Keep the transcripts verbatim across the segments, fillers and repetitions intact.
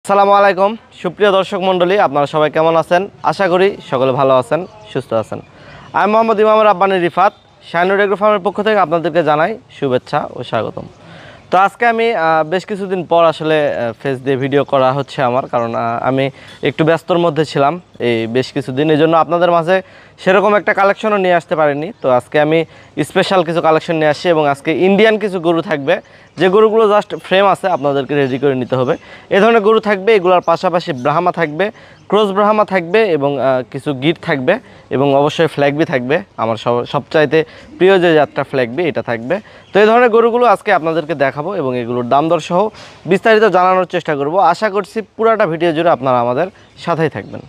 আসসালামু আলাইকুম সুপ্রিয় দর্শক মণ্ডলী, আপনারা সবাই কেমন আছেন? আশা করি সকলে ভালো আছেন, সুস্থ আছেন। আমি মোহাম্মদ ইমামুর রাব্বানী রিফাত, শাহিনুর এগ্রো ফার্মের পক্ষ থেকে আপনাদেরকে জানাই শুভেচ্ছা ও স্বাগতম। তো আজকে আমি বেশ কিছুদিন পর আসলে ফেস দিয়ে ভিডিও করা হচ্ছে আমার, কারণ আমি একটু ব্যস্তর মধ্যে ছিলাম এই বেশ কিছুদিন, এই জন্য আপনাদের মাঝে সেরকম একটা কালেকশনও নিয়ে আসতে পারিনি। তো আজকে আমি স্পেশাল কিছু কালেকশন নিয়ে আসছি এবং আজকে ইন্ডিয়ান কিছু গরু থাকবে, যে গরুগুলো জাস্ট ফ্রেম আছে, আপনাদেরকে রেডি করে নিতে হবে। এ ধরনের গরু থাকবে, এগুলোর পাশাপাশি ব্রাহ্মা থাকবে, ক্রস ব্রাহ্মা থাকবে এবং কিছু গির থাকবে এবং অবশ্যই ফ্ল্যাগবি থাকবে। আমার সব সবচাইতে প্রিয় যে জাতটা ফ্ল্যাগবি, এটা থাকবে। তো এই ধরনের গরুগুলো আজকে আপনাদেরকে দেখাবো এবং এগুলোর দাম দর সহ বিস্তারিত জানানোর চেষ্টা করব। আশা করছি পুরাটা ভিডিও জুড়ে আপনারা আমাদের সাথেই থাকবেন।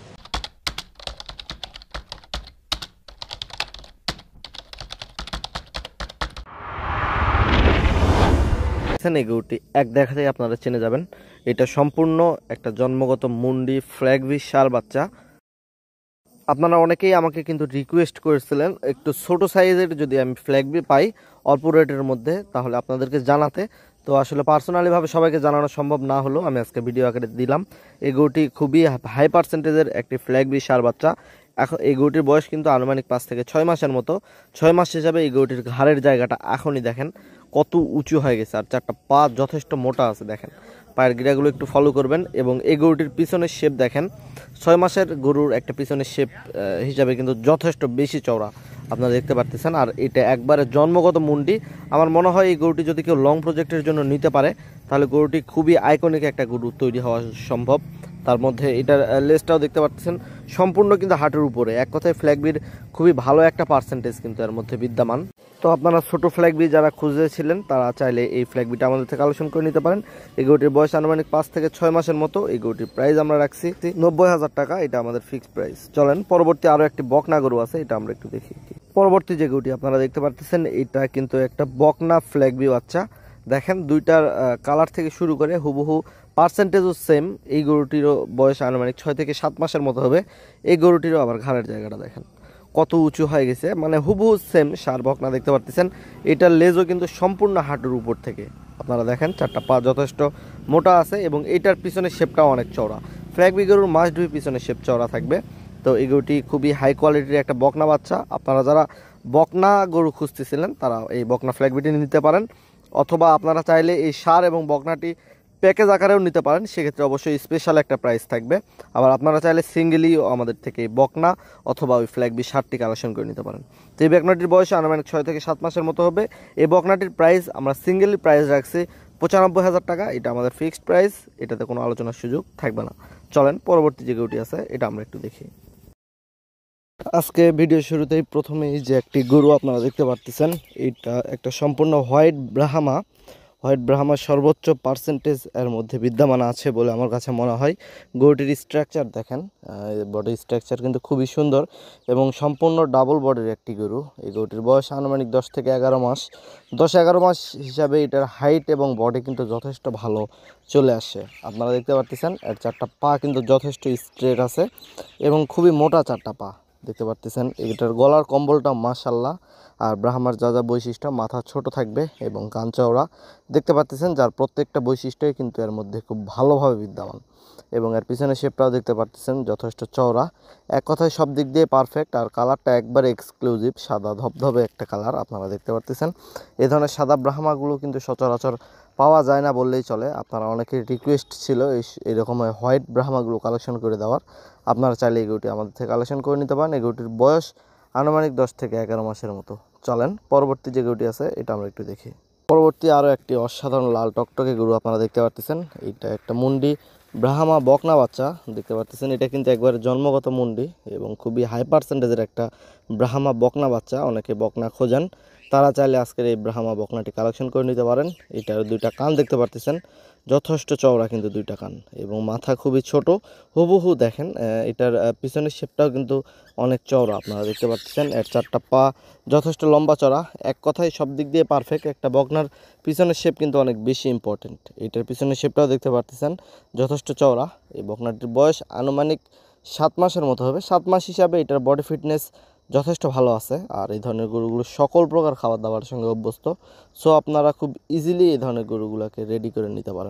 এই গরুটি এক দেখাতেই আপনারা চিনে যাবেন, এটা সম্পূর্ণ একটা জন্মগত মুন্ডি ফ্ল্যাগবি ষাঁড় বাচ্চা। আপনারা অনেকেই আমাকে কিন্তু রিকোয়েস্ট করেছিলেন একটু ছোট সাইজের যদি আমি ফ্ল্যাগবি পাই অল্প রেটের মধ্যে, তাহলে আপনাদেরকে জানাতে। তো আসলে পার্সোনালিভাবে সবাইকে জানানো সম্ভব না হলেও আমি আজকে ভিডিও আকারে দিলাম। এই গরুটি খুবই হাই পার্সেন্টেজের একটি ফ্ল্যাগবি ষাঁড় বাচ্চা। এখন এই গরুটির বয়স কিন্তু আনুমানিক পাঁচ থেকে ছয় মাসের মতো। ছয় মাস হিসাবে এই গরুটির ঘাড়ের জায়গাটা এখনই দেখেন কত উঁচু হয়ে গেছে, আর চারটা পা যথেষ্ট মোটা আছে। দেখেন পায়ের গিরাগুলো একটু ফলো করবেন এবং এই গরুটির পিছনের শেপ দেখেন, ছয় মাসের গরুর একটা পিছনের শেপ হিসাবে কিন্তু যথেষ্ট বেশি চওড়া আপনারা দেখতে পারতেছেন। আর এটা একবারে জন্মগত মুন্ডি। আমার মনে হয় এই গরুটি যদি কেউ লং প্রজেক্টের জন্য নিতে পারে, তাহলে গরুটি খুবই আইকনিক একটা গরু তৈরি হওয়া সম্ভব। তার মধ্যে এটার লেজটাও দেখতে পাচ্ছেন সম্পূর্ণ কিন্তু হাঁটুর উপরে। এক কথায় ফ্ল্যাগবির খুবই ভালো একটা পার্সেন্টেজ কিন্তু এর মধ্যে বিদ্যমান। তো আপনারা ছোট ফ্ল্যাগবি যারা খুঁজেছিলেন তারা চাইলে এই ফ্ল্যাগবিটা আমাদের থেকে কালেকশন করে নিতে পারেন। এই গরুটির বয়স আনুমানিক পাঁচ থেকে ছয় মাসের মতো। এই গরুটির প্রাইস আমরা রাখছি নব্বই হাজার টাকা, এটা আমাদের ফিক্সড প্রাইস। চলেন পরবর্তী আরো একটি বকনা গরু আছে, এটা আমরা একটু দেখি। পরবর্তী যে গরুটি আপনারা দেখতে পাচ্ছেন, এটা কিন্তু একটা বকনা ফ্ল্যাগবি বাচ্চা। দেখেন দুইটার কালার থেকে শুরু করে হুবহু পার্সেন্টেজও সেম। এই গরুটিরও বয়স আনুমানিক ছয় থেকে সাত মাসের মতো হবে। এই গরুটিরও আবার ঘাড়ের জায়গাটা দেখেন কত উঁচু হয়ে গেছে, মানে হুবহু সেম ষাঁড় বকনা দেখতে পাচ্ছেন। এটার লেজও কিন্তু সম্পূর্ণ হাঁটুর উপর থেকে আপনারা দেখেন চারটা পা যথেষ্ট মোটা আছে এবং এটার পিছনের শেপটাও অনেক চওড়া। ফ্ল্যাগবি গরুর মাস দুই পিছনের শেপ চওড়া থাকবে। তো এই গরুটি খুবই হাই কোয়ালিটির একটা বকনা বাচ্চা। আপনারা যারা বকনা গরু খুঁজতেছিলেন তারা এই বকনা ফ্ল্যাগবিটি নিতে পারেন, অথবা আপনারা চাইলে এই ষাঁড় এবং বকনাটি প্যাকেজ আকারেও নিতে পারেন, সেক্ষেত্রে অবশ্যই স্পেশাল একটা প্রাইস থাকবে। আবার আপনারা চাইলে সিঙ্গেলিও আমাদের থেকে বকনা অথবা ওই ফ্ল্যাগবি ষাঁড়টি কালেকশন করে নিতে পারেন। তো এই বকনাটির বয়স আনুমানিক ছয় থেকে সাত মাসের মতো হবে। এই বকনাটির প্রাইস আমরা সিঙ্গেলি প্রাইস রাখছি পঁচানব্বই হাজার টাকা, এটা আমাদের ফিক্সড প্রাইস, এটাতে কোনো আলোচনার সুযোগ থাকবে না। চলেন পরবর্তী যে গরুটি আছে এটা আমরা একটু দেখি। আজকে ভিডিও শুরুতেই প্রথমেই যে একটি গরু আপনারা দেখতে পাচ্ছেন, এটা একটা সম্পূর্ণ হোয়াইট ব্রাহ্মা। হোয়াইট ব্রাহ্মার সর্বোচ্চ পার্সেন্টেজ এর মধ্যে বিদ্যমান আছে বলে আমার কাছে মনে হয়। গরুটির স্ট্রাকচার দেখেন, বডি স্ট্রাকচার কিন্তু খুবই সুন্দর এবং সম্পূর্ণ ডাবল বডির একটি গরু। এই গরুটির বয়স আনুমানিক দশ থেকে এগারো মাস। দশ এগারো মাস হিসাবে এটার হাইট এবং বডি কিন্তু যথেষ্ট ভালো চলে আসে। আপনারা দেখতে পাচ্ছেন এর চারটা পা কিন্তু যথেষ্ট স্ট্রেট আছে এবং খুবই মোটা চারটা পা দেখতে পাচ্ছেন। এটার গলার কম্বলটা মাশাল্লাহ। আর ব্রাহ্মার যা যা বৈশিষ্ট্য, মাথা ছোট থাকবে এবং কান চওড়া দেখতে পাচ্ছেন, যার প্রত্যেকটা বৈশিষ্ট্যই কিন্তু এর মধ্যে খুব ভালোভাবে বিদ্যমান। এবং এর পিছনে শেপটাও দেখতে পাচ্ছেন যথেষ্ট চওড়া। এক কথায় সব দিক দিয়ে পারফেক্ট। আর কালারটা একবারে এক্সক্লুসিভ, সাদা ধবধবে একটা কালার আপনারা দেখতে পাচ্ছেন। এই ধরনের সাদা ব্রাহ্মাগুলো কিন্তু সচরাচর পাওয়া যায় না বললেই চলে। আপনারা অনেকের রিকোয়েস্ট ছিল এই এরকম হোয়াইট ব্রাহ্মাগুলো কালেকশন করে দেওয়ার। আপনারা চাইলে এই গরুটি আমাদের থেকে কালেকশন করে নিতে পারেন। এই গরুটির বয়স আনুমানিক দশ থেকে এগারো মাসের মতো। চলেন পরবর্তী যে গরুটি আছে এটা আমরা একটু দেখি। পরবর্তী আরও একটি অসাধারণ লাল টকটকে গরু আপনারা দেখতে পাচ্ছেন। এইটা একটা মুন্ডি ব্রাহ্মা বকনা বাচ্চা দেখতে পাচ্ছেন। এটা কিন্তু একবারে জন্মগত মুন্ডি এবং খুবই হাই পার্সেন্টেজের একটা ব্রাহ্মা বকনা বাচ্চা। অনেকে বকনা খোঁজেন, তারা চাইলে আজকের এই ব্রাহ্মা বকনাটি কালেকশন করে নিতে পারেন। এটার দুইটা কান দেখতে পাচ্ছেন যথেষ্ট চওড়া কিন্তু দুইটা কান, এবং মাথা খুবই ছোট হুবহু দেখেন। এটার পিছনের শেপটাও কিন্তু অনেক চওড়া আপনারা দেখতে পাচ্ছেন। এর চারটা পা যথেষ্ট লম্বা চড়া। এক কথায় সব দিক দিয়ে পারফেক্ট। একটা বকনার পিছনের শেপ কিন্তু অনেক বেশি ইম্পর্টেন্ট। এটার পিছনের শেপটাও দেখতে পাচ্ছেন যথেষ্ট চওড়া। এই বকনাটির বয়স আনুমানিক সাত মাসের মতো হবে। সাত মাস হিসাবে এটার বডি ফিটনেস যথেষ্ট ভালো আছে। আর এই ধরনের গরুগুলো সকল প্রকার খাবার দাবারের সঙ্গে অভ্যস্ত। সো আপনারা খুব ইজিলি এই ধরনের গরুগুলোকে রেডি করে নিতে পারেন।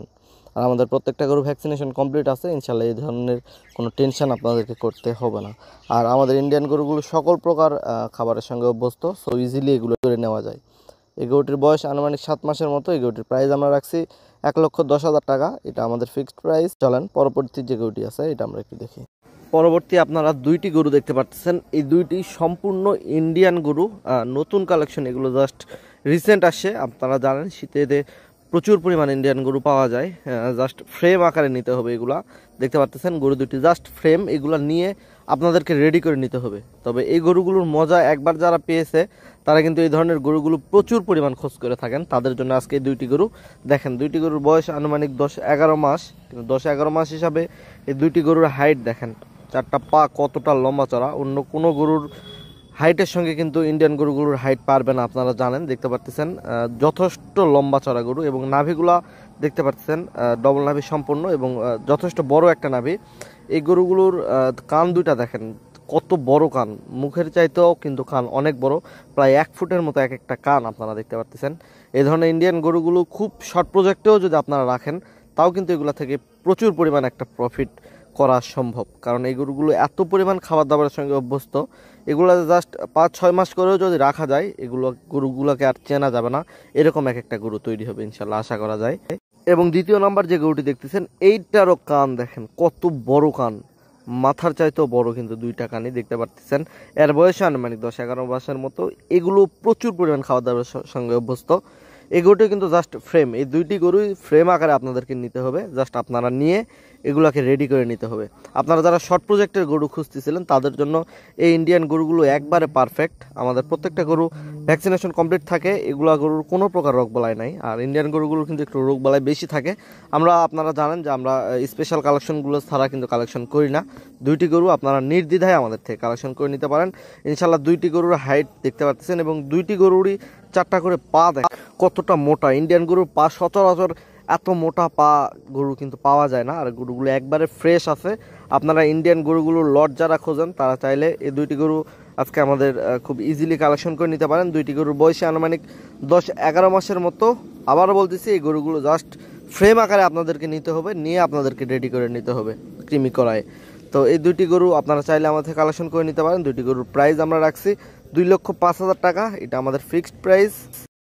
আর আমাদের প্রত্যেকটা গরু ভ্যাকসিনেশন কমপ্লিট আছে, ইনশাল্লাহ এই ধরনের কোনো টেনশন আপনাদেরকে করতে হবে না। আর আমাদের ইন্ডিয়ান গরুগুলো সকল প্রকার খাবারের সঙ্গে অভ্যস্ত, সো ইজিলি এগুলো করে নেওয়া যায়। এই গরুটির বয়স আনুমানিক সাত মাসের মতো। এই গরুটির প্রাইস আমরা রাখছি এক লক্ষ দশ হাজার টাকা, এটা আমাদের ফিক্সড প্রাইস। চলেন পরবর্তী যে গরুটি আছে এটা আমরা একটু দেখি। পরবর্তী আপনারা দুইটি গরু দেখতে পাচ্ছেন, এই দুইটি সম্পূর্ণ ইন্ডিয়ান গরু, নতুন কালেকশন, এগুলো জাস্ট রিসেন্ট আসছে। আপনারা জানেন শীতে প্রচুর পরিমাণ ইন্ডিয়ান গরু পাওয়া যায়, জাস্ট ফ্রেম আকারে নিতে হবে। এগুলা দেখতে পাচ্ছেন গরু দুটি জাস্ট ফ্রেম, এগুলা নিয়ে আপনাদেরকে রেডি করে নিতে হবে। তবে এই গরুগুলোর মজা একবার যারা পেয়েছে তারা কিন্তু এই ধরনের গরুগুলো প্রচুর পরিমাণ খোঁজ করে থাকেন, তাদের জন্য আজকে এই দুইটি গরু দেখেন। দুইটি গরুর বয়স আনুমানিক দশ এগারো মাস, কিন্তু দশ এগারো মাস হিসাবে এই দুইটি গরুর হাইট দেখেন, চারটা পা কতটা লম্বা চড়া। অন্য কোনো গরুর হাইটের সঙ্গে কিন্তু ইন্ডিয়ান গরুগুলোর হাইট পারবে না, আপনারা জানেন। দেখতে পাচ্ছেন যথেষ্ট লম্বা চড়া গরু, এবং নাভিগুলা দেখতে পাচ্ছেন ডবল নাভি সম্পূর্ণ এবং যথেষ্ট বড় একটা নাভি। এই গরুগুলোর কান দুইটা দেখেন কত বড় কান, মুখের চাইতেও কিন্তু কান অনেক বড়, প্রায় এক ফুটের মতো এক একটা কান আপনারা দেখতে পাচ্ছেন। এই ধরনের ইন্ডিয়ান গরুগুলো খুব শর্ট প্রজেক্টেও যদি আপনারা রাখেন তাও কিন্তু এগুলো থেকে প্রচুর পরিমাণ একটা প্রফিট করা সম্ভব, কারণ এই গরুগুলো এত পরিমাণ খাবার দাবারের সঙ্গে অভ্যস্ত। এগুলো জাস্ট পাঁচ ছয় মাস করেও যদি রাখা যায়, এগুলো গরুগুলোকে আর চেনা যাবে না, এরকম এক একটা গরু তৈরি হবে ইনশাল্লাহ, আশা করা যায়। এবং দ্বিতীয় নাম্বার যে গরুটি দেখতেছেন, এইটারও কান দেখেন কত বড় কান, মাথার চাইতেও বড় কিন্তু দুইটা কানই দেখতে পাচ্ছেন। এর বয়স আনুমানিক দশ এগারো মাসের মতো। এগুলো প্রচুর পরিমাণ খাওয়া দাওয়ার সঙ্গে অভ্যস্ত। এই গরুটি কিন্তু জাস্ট ফ্রেম, এই দুইটি গরুই ফ্রেম আকারে আপনাদেরকে নিতে হবে, জাস্ট আপনারা নিয়ে এগুলোকে রেডি করে নিতে হবে। আপনারা যারা শর্ট প্রজেক্টের গরু খুঁজতেছিলেন তাদের জন্য এই ইন্ডিয়ান গরুগুলো একবারে পারফেক্ট। আমাদের প্রত্যেকটা গরু ভ্যাকসিনেশন কমপ্লিট থাকে, এগুলো গরুর কোনো প্রকার রোগবালাই নাই। আর ইন্ডিয়ান গরুগুলো কিন্তু একটু রোগবালাই বেশি থাকে। আমরা আপনারা জানেন যে আমরা স্পেশাল কালেকশনগুলো ছাড়া কিন্তু কালেকশন করি না। দুইটি গরু আপনারা নির্দ্বিধায় আমাদের থেকে কালেকশন করে নিতে পারেন ইনশাল্লাহ। দুইটি গরুর হাইট দেখতে পাচ্ছেন এবং দুইটি গরুরই চারটা করে পা দেখ কতটা মোটা। ইন্ডিয়ান গরুর পা সচরাচর এত মোটা পা গরু কিন্তু পাওয়া যায় না, আর গরুগুলো একবারে ফ্রেশ আছে। আপনারা ইন্ডিয়ান গরুগুলোর লট যারা খোঁজেন তারা চাইলে এই দুইটি গরু আজকে আমাদের খুব ইজিলি কালেকশন করে নিতে পারেন। দুইটি গরুর বয়সে আনুমানিক দশ এগারো মাসের মতো। আবারও বলতেছি এই গরুগুলো জাস্ট ফ্রেম আকারে আপনাদেরকে নিতে হবে, নিয়ে আপনাদেরকে রেডি করে নিতে হবে কৃমি করায়। তো এই দুইটি গরু আপনারা চাইলে আমাদের কালেকশন করে নিতে পারেন। দুইটি গরুর প্রাইস আমরা রাখছি দুই লক্ষ পাঁচ হাজার টাকা, এটা আমাদের ফিক্সড প্রাইস।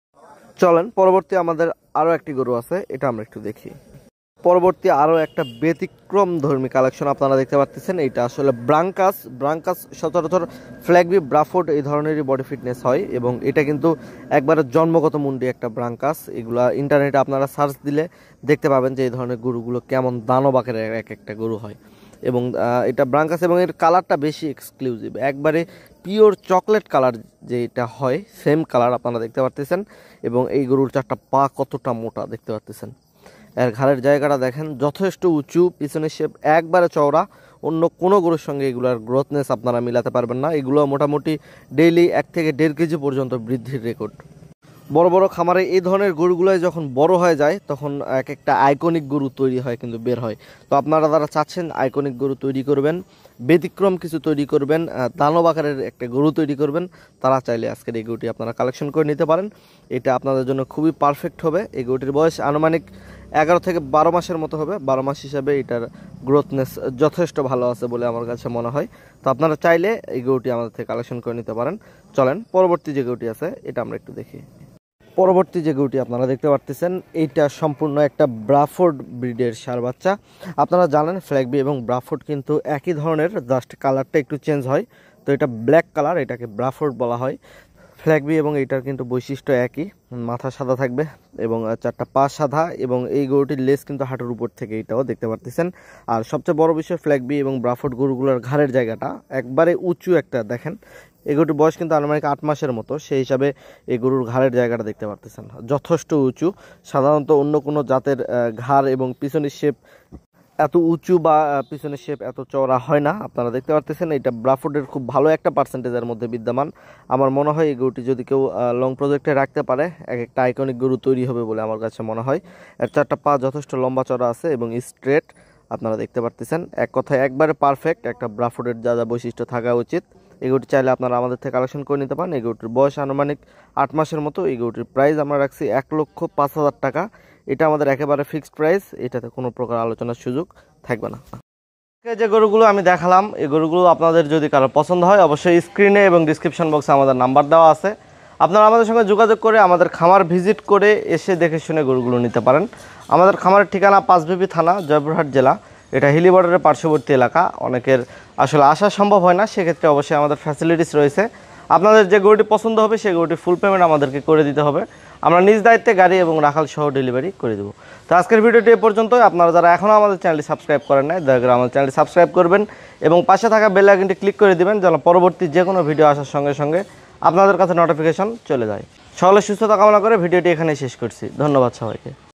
চলেন পরবর্তী আমাদের আরও একটি গরু আছে, এটা আমরা একটু দেখি। পরবর্তী আরও একটা ব্যতিক্রম ধর্মী কালেকশন আপনারা দেখতে পাচ্ছেন। এইটা আসলে ব্রাঙ্কাস। ব্রাঙ্কাস সচরাচর ফ্ল্যাগবি ব্রাফোর্ড এই ধরনেরই বডি ফিটনেস হয়, এবং এটা কিন্তু একবারে জন্মগত মুন্ডি একটা ব্রাঙ্কাস। এগুলা ইন্টারনেটে আপনারা সার্চ দিলে দেখতে পাবেন যে এই ধরনের গরুগুলো কেমন দানব আকারের এক একটা গরু হয়। এবং এটা ব্রাঙ্কাস, এবং এর কালারটা বেশি এক্সক্লুসিভ, একবারে পিওর চকলেট কালার যেটা হয় সেম কালার আপনারা দেখতে পাচ্ছেন। এবং এই গরুর চারটা পা কতটা মোটা দেখতে পাচ্ছেন। এর ঘাড়ের জায়গাটা দেখেন যথেষ্ট উঁচু, পিছনের শেপ একবারে চওড়া। অন্য কোনো গরুর সঙ্গে এগুলোর গ্রোথনেস আপনারা মিলাতে পারবেন না। এগুলো মোটামুটি ডেইলি এক থেকে দেড় কেজি পর্যন্ত বৃদ্ধির রেকর্ড। বড় বড় খামারে এই ধরনের গরুগুলোই যখন বড় হয়ে যায় তখন এক একটা আইকনিক গরু তৈরি হয়, কিন্তু বের হয়। তো আপনারা যারা চাচ্ছেন আইকনিক গরু তৈরি করবেন, ব্যতিক্রম কিছু তৈরি করবেন, দানব আকারের একটা গরু তৈরি করবেন, তারা চাইলে আজকের এই গরুটি আপনারা কালেকশন করে নিতে পারেন। এটা আপনাদের জন্য খুবই পারফেক্ট হবে। এই গরুটির বয়স আনুমানিক এগারো থেকে বারো মাসের মতো হবে। বারো মাস হিসাবে এটার গ্রোথনেস যথেষ্ট ভালো আছে বলে আমার কাছে মনে হয়। তো আপনারা চাইলে এই গরুটি আমাদের থেকে কালেকশন করে নিতে পারেন। চলেন পরবর্তী যে গরুটি আছে এটা আমরা একটু দেখি। পরবর্তী যে গরুটি আপনারা দেখতে পাচ্ছেন এইটা সম্পূর্ণ একটা ব্রাফোর্ড ব্রিডের ষাঁড় বাচ্চা। আপনারা জানেন ফ্ল্যাগবি এবং ব্রাফোর্ড কিন্তু একই ধরনের, জাস্ট কালারটা একটু চেঞ্জ হয়। তো এটা ব্ল্যাক কালার, এটাকে ব্রাফোর্ড বলা হয়। ফ্ল্যাগবি এবং এটার কিন্তু বৈশিষ্ট্য একই, মাথা সাদা থাকবে এবং চারটা পা সাদা, এবং এই গরুটির লেজ কিন্তু হাঁটুর উপর থেকে এটাও দেখতে পাচ্ছেন। আর সবচেয়ে বড় বিষয় ফ্ল্যাগবি এবং ব্রাফোর্ড গরুগুলোর ঘাড়ের জায়গাটা একবারে উঁচু একটা দেখেন। এই গরুটির বয়স কিন্তু আনুমানিক আট মাসের মতো, সেই হিসাবে এই গরুর ঘাড়ের জায়গাটা দেখতে পারতেছেন যথেষ্ট উঁচু। সাধারণত অন্য কোনো জাতের ঘাড় এবং পিছনের শেপ এত উঁচু বা পিছনের শেপ এত চওড়া হয় না। আপনারা দেখতে পারতেছেন এটা ব্রাফোর্ডের খুব ভালো একটা পার্সেন্টেজের মধ্যে বিদ্যমান। আমার মনে হয় এই গরুটি যদি কেউ লং প্রজেক্টে রাখতে পারে এক একটা আইকনিক গরু তৈরি হবে বলে আমার কাছে মনে হয়। এর চারটা পা যথেষ্ট লম্বা চড়া আছে এবং স্ট্রেট আপনারা দেখতে পারতেছেন। এক কথায় একবারে পারফেক্ট একটা ব্রাফোর্ডের যা যা বৈশিষ্ট্য থাকা উচিত। এই গরুটি চাইলে আপনারা আমাদের থেকে কালেকশন করে নিতে পারেন। এই গরুটির বয়স আনুমানিক আট মাসের মতো। এই গরুটির প্রাইস আমরা রাখছি এক লক্ষ পাঁচ হাজার টাকা। এটা আমাদের একেবারে ফিক্সড প্রাইস, এটাতে কোনো প্রকার আলোচনার সুযোগ থাকবে না। যে গরুগুলো আমি দেখালাম এই গরুগুলো আপনাদের যদি কারো পছন্দ হয় অবশ্যই স্ক্রিনে এবং ডিসক্রিপশন বক্সে আমাদের নাম্বার দেওয়া আছে, আপনারা আমাদের সঙ্গে যোগাযোগ করে আমাদের খামার ভিজিট করে এসে দেখে শুনে গরুগুলো নিতে পারেন। আমাদের খামারের ঠিকানা পাঁচবিবি থানা, জয়পুরহাট জেলা। এটা হিলি বর্ডারের পার্শ্ববর্তী এলাকা, অনেকের আসলে আসা সম্ভব হয় না, সেক্ষেত্রে অবশ্যই আমাদের ফ্যাসিলিটিস রয়েছে। আপনাদের যে গরুটি পছন্দ হবে সেই গরুটি ফুল পেমেন্ট আমাদেরকে করে দিতে হবে, আমরা নিজ দায়িত্বে গাড়ি এবং রাখাল সহ ডেলিভারি করে দেবো। তো আজকের ভিডিওটি এ পর্যন্তই। আপনারা যারা এখনও আমাদের চ্যানেলটি সাবস্ক্রাইব করেন নাই দয়া করে আমাদের চ্যানেলটি সাবস্ক্রাইব করবেন এবং পাশে থাকা বেল আইকনটি ক্লিক করে দিবেন যেন পরবর্তী যে কোনো ভিডিও আসার সঙ্গে সঙ্গে আপনাদের কাছে নোটিফিকেশন চলে যায়। সকলের সুস্থতা কামনা করে ভিডিওটি এখানেই শেষ করছি। ধন্যবাদ সবাইকে।